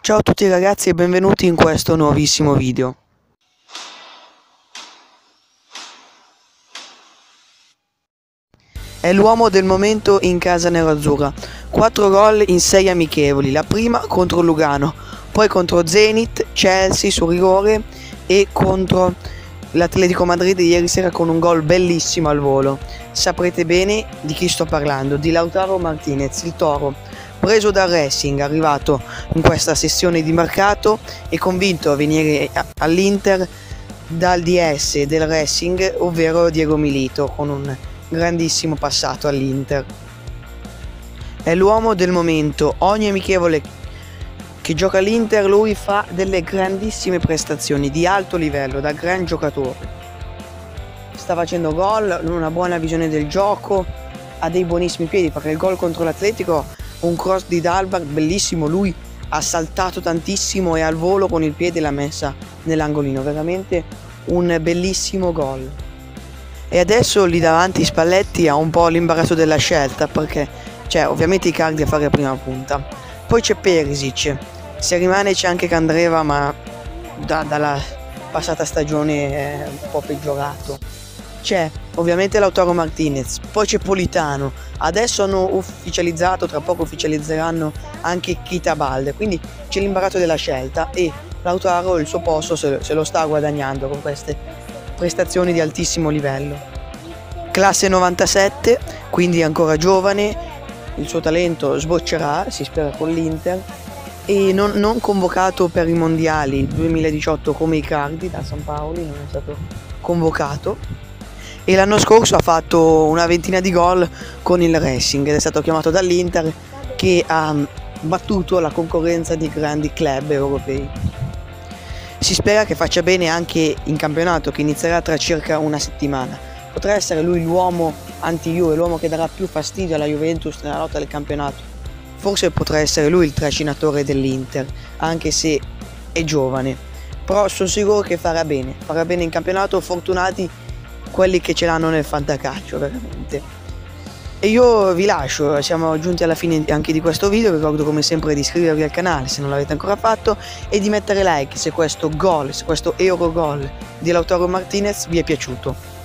Ciao a tutti ragazzi e benvenuti in questo nuovissimo video. È l'uomo del momento in casa nerazzurra. 4 gol in 6 amichevoli, la prima contro Lugano, poi contro Zenit, Chelsea su rigore e contro l'Atletico Madrid ieri sera con un gol bellissimo al volo. Saprete bene di chi sto parlando, di Lautaro Martinez, il Toro, preso dal Racing, arrivato in questa sessione di mercato e convinto a venire all'Inter dal DS del Racing, ovvero Diego Milito, con un grandissimo passato all'Inter. È l'uomo del momento, ogni amichevole che gioca all'Inter lui fa delle grandissime prestazioni di alto livello, da gran giocatore. Sta facendo gol, una buona visione del gioco, ha dei buonissimi piedi, perché il gol contro l'Atletico, un cross di Dalbach bellissimo, lui ha saltato tantissimo e al volo con il piede l'ha messa nell'angolino, veramente un bellissimo gol. E adesso lì davanti Spalletti ha un po' l'imbarazzo della scelta, perché c'è ovviamente Icardi a fare la prima punta, poi c'è Perisic, se rimane c'è anche Candreva, ma dalla passata stagione è un po' peggiorato. C'è ovviamente Lautaro Martinez, poi c'è Politano, adesso hanno ufficializzato, tra poco ufficializzeranno anche Keita Balde, quindi c'è l'imbarazzo della scelta e Lautaro il suo posto se lo sta guadagnando con queste prestazioni di altissimo livello. Classe 97, quindi ancora giovane, il suo talento sboccerà, si spera, con l'Inter, e non convocato per i mondiali 2018 come Icardi da San Paolo, non è stato convocato, e l'anno scorso ha fatto una ventina di gol con il Racing ed è stato chiamato dall'Inter, che ha battuto la concorrenza di grandi club europei. Si spera che faccia bene anche in campionato, che inizierà tra circa una settimana. Potrà essere lui l'uomo anti-Juve, l'uomo che darà più fastidio alla Juventus nella lotta del campionato. Forse potrà essere lui il trascinatore dell'Inter, anche se è giovane. Però sono sicuro che farà bene in campionato. Fortunati quelli che ce l'hanno nel fantacalcio, veramente. E io vi lascio, siamo giunti alla fine anche di questo video. Vi ricordo come sempre di iscrivervi al canale se non l'avete ancora fatto e di mettere like se questo gol, se questo Eurogol di Lautaro Martinez vi è piaciuto.